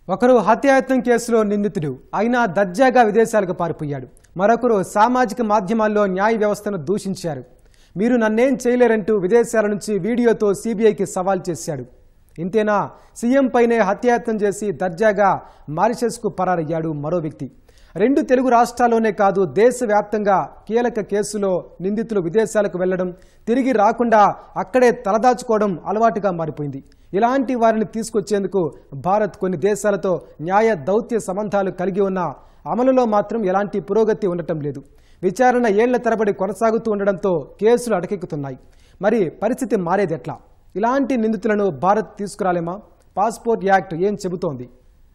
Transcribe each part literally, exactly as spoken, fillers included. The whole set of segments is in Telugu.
ఒకరు హత్యాయత్నం కేసులో నిందితుడు అయినా దర్జాగా విదేశాలకు పారిపోయాడు. మరొకరు సామాజిక మాధ్యమాల్లో న్యాయ వ్యవస్థను దూషించారు. మీరు నన్నేం చేయలేరంటూ విదేశాల నుంచి వీడియోతో సీబీఐకి సవాల్ చేశాడు. ఇంతేనా, సీఎం పైనే హత్యాయత్నం చేసి దర్జాగా మారిషస్కు పరారయ్యాడు మరో వ్యక్తి. రెండు తెలుగు రాష్ట్రాల్లోనే కాదు, దేశవ్యాప్తంగా కీలక కేసులో నిందితులు విదేశాలకు వెళ్లడం, తిరిగి రాకుండా అక్కడే తలదాచుకోవడం అలవాటుగా మారిపోయింది. ఇలాంటి వారిని తీసుకొచ్చేందుకు భారత్ కొన్ని దేశాలతో న్యాయ దౌత్య సంబంధాలు కలిగి ఉన్న అమలులో మాత్రం ఎలాంటి పురోగతి ఉండటం లేదు. విచారణ ఏళ్ల తరబడి కొనసాగుతూ ఉండడంతో కేసులు అటకెక్కుతున్నాయి. మరి పరిస్థితి మారేది ఎట్లా? ఇలాంటి నిందితులను భారత్ తీసుకురాలేమా? పాస్పోర్ట్ యాక్ట్ ఏం చెబుతోంది?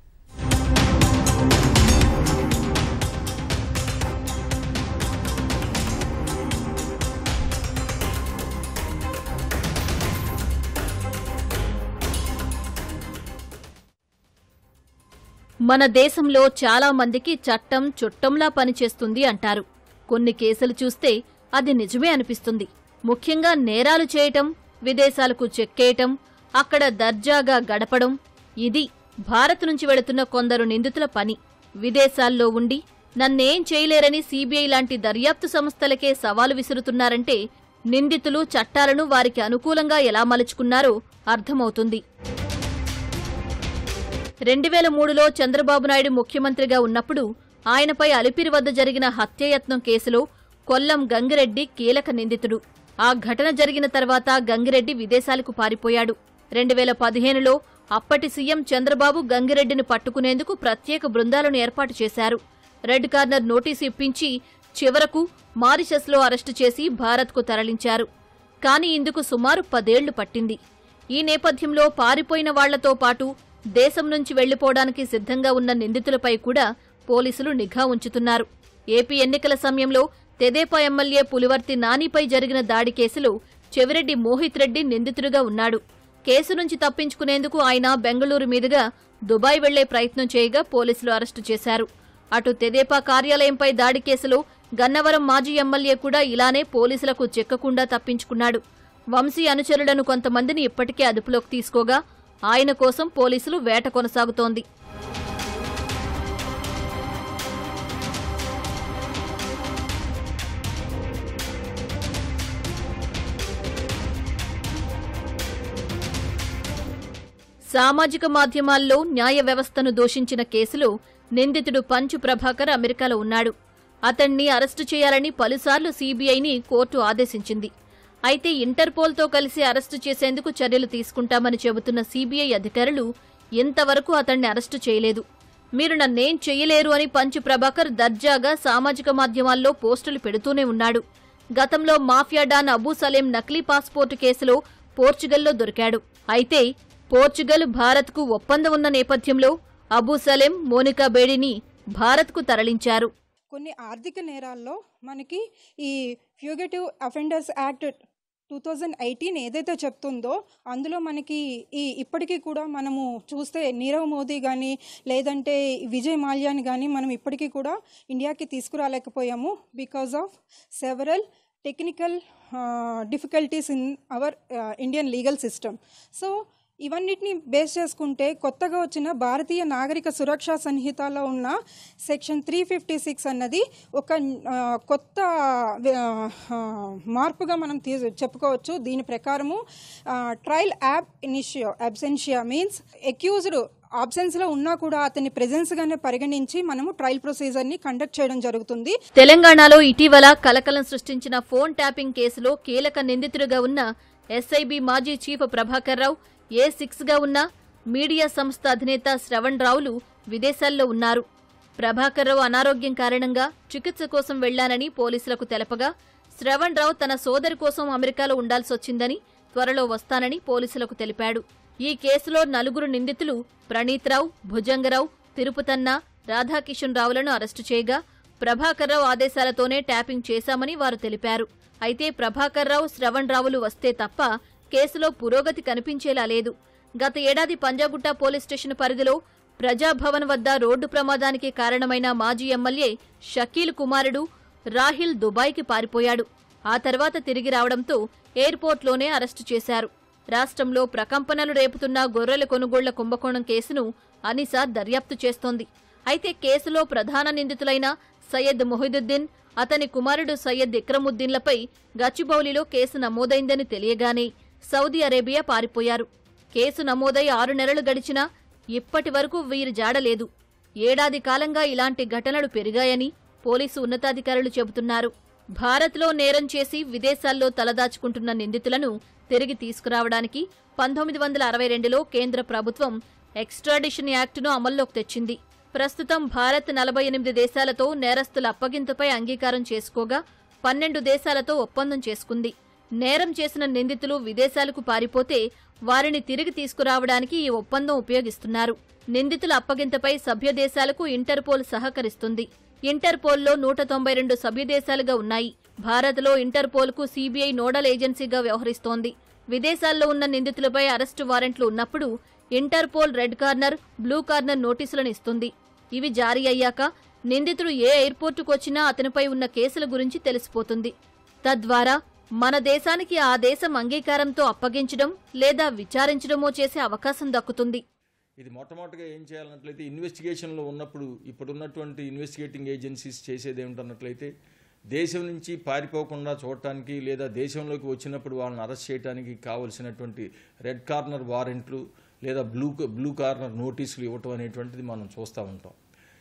మన దేశంలో చాలా మందికి చట్టం చుట్టంలా పనిచేస్తుంది అంటారు. కొన్ని కేసులు చూస్తే అది నిజమే అనిపిస్తుంది. ముఖ్యంగా నేరాలు చేయటం, విదేశాలకు చెక్కేయటం, అక్కడ దర్జాగా గడపడం, ఇది భారత్ నుంచి వెళుతున్న కొందరు నిందితుల పని. విదేశాల్లో ఉండి నన్నేం చేయలేరని సీబీఐ లాంటి దర్యాప్తు సంస్థలకే సవాలు విసురుతున్నారంటే నిందితులు చట్టాలను వారికి అనుకూలంగా ఎలా మలుచుకున్నారో అర్థమవుతుంది. రెండు వేల మూడులో చంద్రబాబు నాయుడు ముఖ్యమంత్రిగా ఉన్నప్పుడు ఆయనపై అలిపిరి వద్ద జరిగిన హత్యాయత్నం కేసులో కొల్లం గంగిరెడ్డి కీలక నిందితుడు. ఆ ఘటన జరిగిన తర్వాత గంగిరెడ్డి విదేశాలకు పారిపోయాడు. రెండు వేల పదిహేనులో అప్పటి సీఎం చంద్రబాబు గంగిరెడ్డిని పట్టుకునేందుకు ప్రత్యేక బృందాలను ఏర్పాటు చేశారు. రెడ్ కార్నర్ నోటీసు ఇప్పించి చివరకు మారిషస్లో అరెస్టు చేసి భారత్కు తరలించారు. కానీ ఇందుకు సుమారు పదేళ్లు పట్టింది. ఈ నేపథ్యంలో పారిపోయిన వాళ్లతో పాటు దేశం నుంచి వెళ్లిపోవడానికి సిద్ధంగా ఉన్న నిందితులపై కూడా పోలీసులు నిఘా ఉంచుతున్నారు. ఏపీ ఎన్నికల సమయంలో తెదేపా ఎమ్మెల్యే పులివర్తి నానిపై జరిగిన దాడి కేసులో చెవిరెడ్డి మోహిత్ రెడ్డి నిందితుడిగా ఉన్నాడు. కేసు నుంచి తప్పించుకునేందుకు ఆయన బెంగళూరు మీదుగా దుబాయ్ వెళ్లే ప్రయత్నం చేయగా పోలీసులు అరెస్టు చేశారు. అటు తెదేపా కార్యాలయంపై దాడి కేసులో గన్నవరం మాజీ ఎమ్మెల్యే కూడా ఇలానే పోలీసులకు చిక్కకుండా తప్పించుకున్నాడు. వంశీ అనుచరులను కొంతమందిని ఇప్పటికే అదుపులోకి తీసుకోగా ఆయన కోసం పోలీసులు వేట కొనసాగుతోంది. సామాజిక మాధ్యమాల్లో న్యాయ వ్యవస్థను దూషించిన కేసులో నిందితుడు పంచు ప్రభాకర్ అమెరికాలో ఉన్నాడు. అతణ్ణి అరెస్టు చేయాలని పలుసార్లు సీబీఐని కోర్టు ఆదేశించింది. అయితే ఇంటర్పోల్తో కలిసి అరెస్టు చేసేందుకు చర్యలు తీసుకుంటామని చెబుతున్న సీబీఐ అధికారులు ఇంతవరకు అతణ్ణి అరెస్టు చేయలేదు. మీరు నన్నేం చెయ్యలేరు అని పంచు ప్రభాకర్ దర్జాగా సామాజిక మాధ్యమాల్లో పోస్టులు పెడుతూనే ఉన్నాడు. గతంలో మాఫియా డాన్ అబూ సలేం నకిలీ పాస్పోర్టు కేసులో పోర్చుగల్లో దొరికాడు. అయితే పోర్చుగల్ భారత్కు ఒప్పందం ఉన్న నేపథ్యంలో అబూ సలేం, మోనికా బేడీని భారత్కు తరలించారు. కొన్ని ఆర్థిక నేరాల్లో మనకి ఈ fugitive offenders act two thousand eighteen ఏదైతే చెప్తుందో అందులో మనకి ఈ ఇప్పటికీ కూడా మనము చూస్తే నీరవ్ మోదీ కానీ లేదంటే విజయ్ మాల్యాని కానీ మనం ఇప్పటికీ కూడా ఇండియాకి తీసుకురాలేకపోయాము because of several technical difficulties in our Indian legal system. So ఇవన్నిటిని బేస్ చేసుకుంటే కొత్తగా వచ్చిన భారతీయ నాగరిక సురక్షా సంహితలో ఉన్న సెక్షన్ త్రీ ఫిఫ్టీ సిక్స్ అన్నది ఒక కొత్త మార్పుగా మనం తీ చెప్పుకోవచ్చు. దీని ప్రకారము trial ab initio absentia means accused ఆబ్సెన్స్లో ఉన్నా కూడా అతని ప్రెజెన్స్ గానే పరిగణించి మనము ట్రయల్ ప్రొసీజర్ ని కండక్ట్ చేయడం జరుగుతుంది. తెలంగాణలో ఇటీవల కలకలం సృష్టించిన ఫోన్ ట్యాపింగ్ కేసులో కీలక నిందితుడిగా ఉన్న ఎస్ఐబి మాజీ chief Prabhakar Rao, A six గా ఉన్న మీడియా సంస్థ అధినేత శ్రవణ్ రావులు విదేశాల్లో ఉన్నారు. ప్రభాకర్ రావు అనారోగ్యం కారణంగా చికిత్స కోసం వెళ్లానని పోలీసులకు తెలపగా శ్రవణ్ రావు తన సోదరి కోసం అమెరికాలో ఉండాల్సొచ్చిందని, త్వరలో వస్తానని పోలీసులకు తెలిపాడు. ఈ కేసులో నలుగురు నిందితులు ప్రణీత్ రావు, భుజంగరావు, తిరుపతన్న, రాధాకిషన్ రావులను అరెస్టు చేయగా ప్రభాకర్ రావు ఆదేశాలతోనే ట్యాపింగ్ చేశామని వారు తెలిపారు. అయితే ప్రభాకర్ రావు, శ్రవణ్ రావులు వస్తే తప్ప కేసులో పురోగతి కనిపించేలా లేదు. గత ఏడాది పంజాగుట్ట పోలీస్ స్టేషన్ పరిధిలో ప్రజాభవన్ వద్ద రోడ్డు ప్రమాదానికి కారణమైన మాజీ ఎమ్మెల్యే షకీల్ కుమారుడు రాహిల్ దుబాయ్కి పారిపోయాడు. ఆ తర్వాత తిరిగి రావడంతో ఎయిర్పోర్ట్లోనే అరెస్టు చేశారు. రాష్ట్రంలో ప్రకంపనలు రేపుతున్న గొర్రెల కొనుగోళ్ల కుంభకోణం కేసును అనిసా దర్యాప్తు చేస్తోంది. అయితే కేసులో ప్రధాన నిందితులైన సయ్యద్ మొహిదుద్దీన్, అతని కుమారుడు సయ్యద్ ఇక్రముద్దీన్లపై గచ్చిబౌలిలో కేసు నమోదైందని తెలియగానే సౌదీ అరేబియా పారిపోయారు. కేసు నమోదై ఆరు నెలలు గడిచినా ఇప్పటి వరకు వీరి జాడలేదు. ఏడాది కాలంగా ఇలాంటి ఘటనలు పెరిగాయని పోలీసు ఉన్నతాధికారులు చెబుతున్నారు. భారత్లో నేరం చేసి విదేశాల్లో తలదాచుకుంటున్న నిందితులను తిరిగి తీసుకురావడానికి పంతొమ్మిది వందల అరవై రెండులో కేంద్ర ప్రభుత్వం ఎక్స్ట్రాడిషన్ యాక్టును అమల్లోకి తెచ్చింది. ప్రస్తుతం భారత్ నలభై ఎనిమిది దేశాలతో నేరస్తుల అప్పగింతపై అంగీకారం చేసుకోగా పన్నెండు దేశాలతో ఒప్పందం చేసుకుంది. నేరం చేసిన నిందితులు విదేశాలకు పారిపోతే వారిని తిరిగి తీసుకురావడానికి ఈ ఒప్పందం ఉపయోగిస్తున్నారు. నిందితుల అప్పగింతపై సభ్య దేశాలకు ఇంటర్పోల్ సహకరిస్తుంది. ఇంటర్పోల్లో నూట తొంభై రెండు సభ్యదేశాలుగా ఉన్నాయి. భారత్లో ఇంటర్పోల్కు సీబీఐ నోడల్ ఏజెన్సీగా వ్యవహరిస్తోంది. విదేశాల్లో ఉన్న నిందితులపై అరెస్టు వారెంట్లు ఉన్నప్పుడు Interpol red corner, blue corner నోటీసులను ఇస్తుంది. ఇవి జారీ అయ్యాక నిందితుడు ఏ ఎయిర్పోర్టుకు వచ్చినా అతనిపై ఉన్న కేసుల గురించి తెలిసిపోతుంది. తద్వారా మన దేశానికి ఆ దేశం అంగీకారంతో అప్పగించడం లేదా విచారించడమో చేసే అవకాశం దక్కుతుంది. ఇది మొట్టమొదటిగా ఏం చేయాలన్నట్లయితే ఇన్వెస్టిగేషన్లో ఉన్నప్పుడు ఇప్పుడున్నటువంటి ఇన్వెస్టిగేటింగ్ ఏజెన్సీస్ చేసేది ఏమిటన్నట్లయితే దేశం నుంచి పారిపోకుండా చూడటానికి లేదా దేశంలోకి వచ్చినప్పుడు వాళ్ళని అరెస్ట్ చేయడానికి కావలసినటువంటి రెడ్ కార్నర్ వారెంట్లు లేదా బ్లూ బ్లూ కార్నర్ నోటీసులు ఇవ్వటం అనేటువంటిది మనం చూస్తూ ఉంటాం.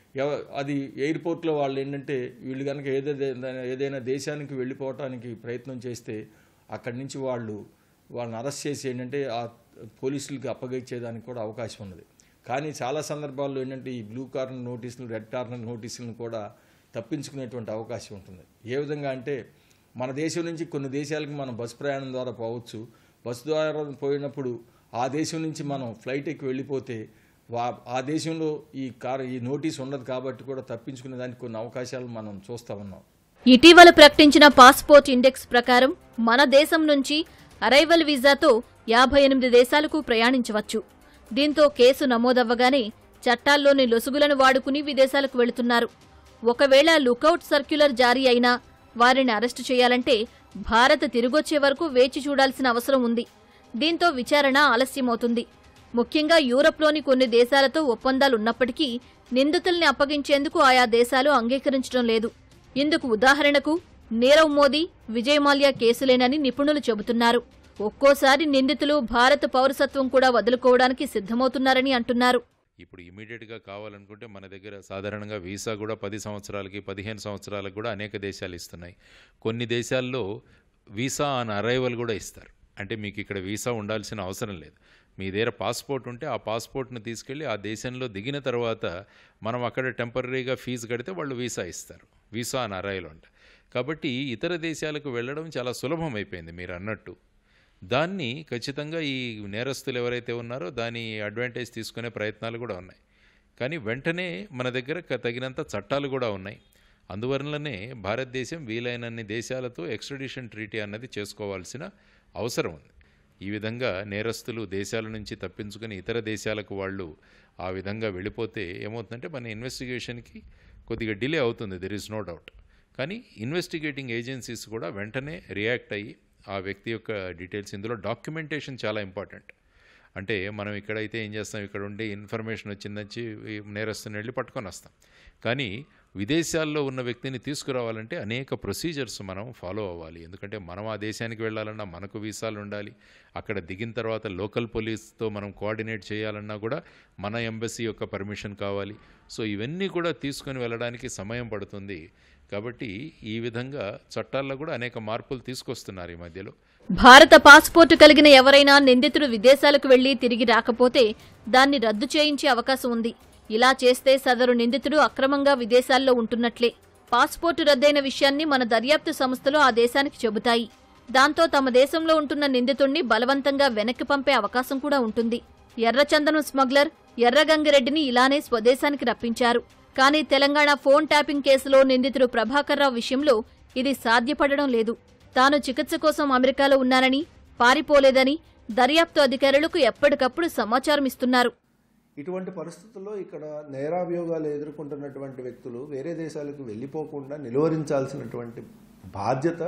అది ఎయిర్పోర్ట్లో వాళ్ళు ఏంటంటే వీళ్ళు కనుక ఏదైనా ఏదైనా దేశానికి వెళ్ళిపోవటానికి ప్రయత్నం చేస్తే అక్కడి నుంచి వాళ్ళు వాళ్ళని అరెస్ట్ చేసి ఏంటంటే ఆ పోలీసులకి అప్పగించేదానికి కూడా అవకాశం ఉన్నది. కానీ చాలా సందర్భాల్లో ఏంటంటే ఈ బ్లూ కార్నర్ నోటీసులు, రెడ్ కార్నర్ నోటీసులను కూడా తప్పించుకునేటువంటి అవకాశం ఉంటుంది. ఏ విధంగా అంటే మన దేశం నుంచి కొన్ని దేశాలకు మనం బస్సు ప్రయాణం ద్వారా పోవచ్చు. బస్సు ద్వారా పోయినప్పుడు ఆ దేశం నుంచి మనం ఫ్లైట్ ఎక్కి వెళ్ళిపోతే వా ఆ దేశంలో ఈ కార్ ఈ నోటీస్ ఉండదు కాబట్టి కూడా తప్పించుకునే దానికి కొన్ని అవకాశాలు మనం చూస్తూ ఉన్నాం. ఇటీవల ప్రకటించిన పాస్పోర్ట్ ఇండెక్స్ ప్రకారం మన దేశం నుంచి అరైవల్ వీసాతో యాభై ఎనిమిది దేశాలకు ప్రయాణించవచ్చు. దీంతో కేసు నమోదవ్వగానే చట్టాల్లోని లొసుగులను వాడుకుని విదేశాలకు వెళుతున్నారు. ఒకవేళ లుకౌట్ సర్క్యులర్ జారీ అయినా వారిని అరెస్టు చేయాలంటే భారత్ తిరిగొచ్చే వరకు వేచి చూడాల్సిన అవసరం ఉంది. దీంతో విచారణ ఆలస్యమవుతుంది. ముఖ్యంగా యూరప్లోని కొన్ని దేశాలతో ఒప్పందాలున్నప్పటికీ నిందితుల్ని అప్పగించేందుకు ఆయా దేశాలు అంగీకరించడం లేదు. ఇందుకు ఉదాహరణకు నీరవ్ మోదీ, విజయ్ మాల్యా కేసులేనని నిపుణులు చెబుతున్నారు. ఒక్కోసారి నిందితులు భారత పౌరసత్వం కూడా వదులుకోవడానికి సిద్ధమవుతున్నారని అంటున్నారు. ఇప్పుడు ఇమీడియట్గా కావాలనుకుంటే మన దగ్గర సాధారణంగా వీసా కూడా పది సంవత్సరాలకి పదిహేను సంవత్సరాలకు కూడా అనేక దేశాలు ఇస్తున్నాయి. కొన్ని దేశాల్లో వీసా ఆన్ అరైవల్ కూడా ఇస్తారు. అంటే మీకు ఇక్కడ వీసా ఉండాల్సిన అవసరం లేదు. మీ దగ్గర పాస్పోర్ట్ ఉంటే ఆ పాస్పోర్ట్ని తీసుకెళ్ళి ఆ దేశంలో దిగిన తర్వాత మనం అక్కడ టెంపరీగా ఫీజు కడితే వాళ్ళు వీసా ఇస్తారు. వీసా ఆన్ అరైవల్ అంటే కాబట్టి ఇతర దేశాలకు వెళ్ళడం చాలా సులభం అయిపోయింది మీరు అన్నట్టు. దాన్ని ఖచ్చితంగా ఈ నేరస్తులు ఎవరైతే ఉన్నారో దాని అడ్వాంటేజ్ తీసుకునే ప్రయత్నాలు కూడా ఉన్నాయి. కానీ వెంటనే మన దగ్గర తగినంత చట్టాలు కూడా ఉన్నాయి. అందువలననే భారతదేశం వీలైనన్ని దేశాలతో ఎక్స్ట్రాడిషన్ ట్రీటీ అన్నది చేసుకోవాల్సిన అవసరం ఉంది. ఈ విధంగా నేరస్తులు దేశాల నుంచి తప్పించుకొని ఇతర దేశాలకు వాళ్ళు ఆ విధంగా వెళ్ళిపోతే ఏమవుతుందంటే మన ఇన్వెస్టిగేషన్కి కొద్దిగా డిలే అవుతుంది, దెర్ ఈజ్ నో డౌట్. కానీ ఇన్వెస్టిగేటింగ్ ఏజెన్సీస్ కూడా వెంటనే రియాక్ట్ అయ్యి ఆ వ్యక్తి యొక్క డీటెయిల్స్, ఇందులో డాక్యుమెంటేషన్ చాలా ఇంపార్టెంట్. అంటే మనం ఇక్కడైతే ఏం చేస్తాం, ఇక్కడ ఉండి ఇన్ఫర్మేషన్ వచ్చిందని నేరస్తుని వెళ్ళి పట్టుకొని వస్తాం. కానీ విదేశాల్లో ఉన్న వ్యక్తిని తీసుకురావాలంటే అనేక ప్రొసీజర్స్ మనం ఫాలో అవ్వాలి. ఎందుకంటే మనం ఆ దేశానికి వెళ్ళాలన్నా మనకు వీసాలు ఉండాలి. అక్కడ దిగిన తర్వాత లోకల్ పోలీస్తో మనం కోఆర్డినేట్ చేయాలన్నా కూడా మన ఎంబసీ యొక్క పర్మిషన్ కావాలి. సో ఇవన్నీ కూడా తీసుకొని వెళ్ళడానికి సమయం పడుతుంది. కాబట్టి ఈ విధంగా చట్టాల్లో కూడా అనేక మార్పులు తీసుకొస్తున్నారు ఈ మధ్యలో. భారత పాస్పోర్టు కలిగిన ఎవరైనా నిందితుడు విదేశాలకు వెళ్లి తిరిగి రాకపోతే దాన్ని రద్దు చేయించే అవకాశం ఉంది. ఇలా చేస్తే సదరు నిందితుడు అక్రమంగా విదేశాల్లో ఉంటున్నట్లే. పాస్పోర్టు రద్దయిన విషయాన్ని మన దర్యాప్తు సంస్థలు ఆ దేశానికి చెబుతాయి. దాంతో తమ దేశంలో ఉంటున్న నిందితుణ్ణి బలవంతంగా వెనక్కి పంపే అవకాశం కూడా ఉంటుంది. ఎర్రచందనం స్మగ్లర్ ఎర్రగంగిరెడ్డిని ఇలానే స్వదేశానికి రప్పించారు. కానీ తెలంగాణ ఫోన్ ట్యాపింగ్ కేసులో నిందితుడు ప్రభాకర్ రావు విషయంలో ఇది సాధ్యపడడం లేదు. తాను చికిత్స కోసం అమెరికాలో ఉన్నానని, పారిపోలేదని దర్యాప్తు అధికారులకు ఎప్పటికప్పుడు సమాచారం ఇస్తున్నారు. ఇటువంటి పరిస్థితుల్లో ఇక్కడ నేరాభియోగాలు ఎదుర్కొంటున్నటువంటి వ్యక్తులు వేరే దేశాలకు వెళ్ళిపోకుండా నిలువరించాల్సినటువంటి బాధ్యత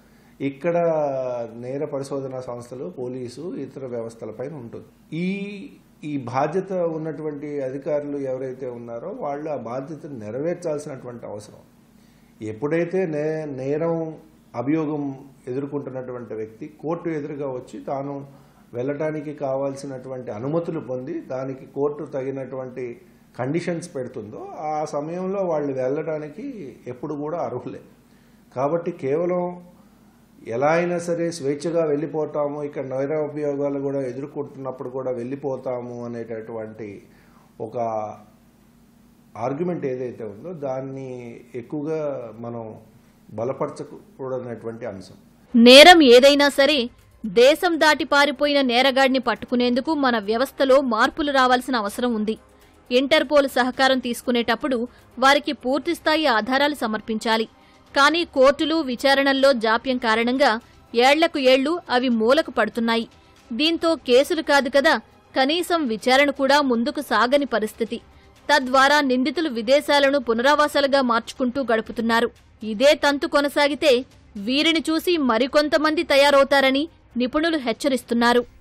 ఇక్కడ నేర పరిశోధనా సంస్థలు, పోలీసు, ఇతర వ్యవస్థలపైన ఉంటుంది. ఈ ఈ బాధ్యత ఉన్నటువంటి అధికారులు ఎవరైతే ఉన్నారో వాళ్ళు ఆ బాధ్యతను నెరవేర్చాల్సినటువంటి అవసరం. ఎప్పుడైతే నే నేరం అభియోగం ఎదుర్కొంటున్నటువంటి వ్యక్తి కోర్టు ఎదురుగా వచ్చి తాను వెళ్ళటానికి కావాల్సినటువంటి అనుమతులు పొంది దానికి కోర్టు తగినటువంటి కండిషన్స్ పెడుతుందో ఆ సమయంలో వాళ్ళు వెళ్ళడానికి ఎప్పుడు కూడా అర్హులే. కాబట్టి కేవలం ఎలా అయినా సరే స్వేచ్ఛగా వెళ్ళిపోతాము, ఇక్కడ నేరాభియోగాలు కూడా ఎదుర్కొంటున్నప్పుడు కూడా వెళ్ళిపోతాము అనేటటువంటి ఒక ఆర్గ్యుమెంట్ ఏదైతే ఉందో దాన్ని ఎక్కువగా మనం బలపరచకూడనటువంటి అంశం. నేరం ఏదైనా సరే దేశం దాటి పారిపోయిన నేరగాడిని పట్టుకునేందుకు మన వ్యవస్థలో మార్పులు రావాల్సిన అవసరం ఉంది. ఇంటర్పోల్ సహకారం తీసుకునేటప్పుడు వారికి పూర్తిస్థాయి ఆధారాలు సమర్పించాలి. కానీ కోర్టులు విచారణల్లో జాప్యం కారణంగా ఏళ్లకు ఏళ్లు అవి మూలకు పడుతున్నాయి. దీంతో కేసులు కాదు కదా, కనీసం విచారణ కూడా ముందుకు సాగని పరిస్థితి. తద్వారా నిందితులు విదేశాలను పునరావాసాలుగా మార్చుకుంటూ గడుపుతున్నారు. ఇదే తంతు కొనసాగితే వీరిని చూసి మరికొంతమంది తయారవుతారని నిపుణులు హెచ్చరిస్తున్నారు.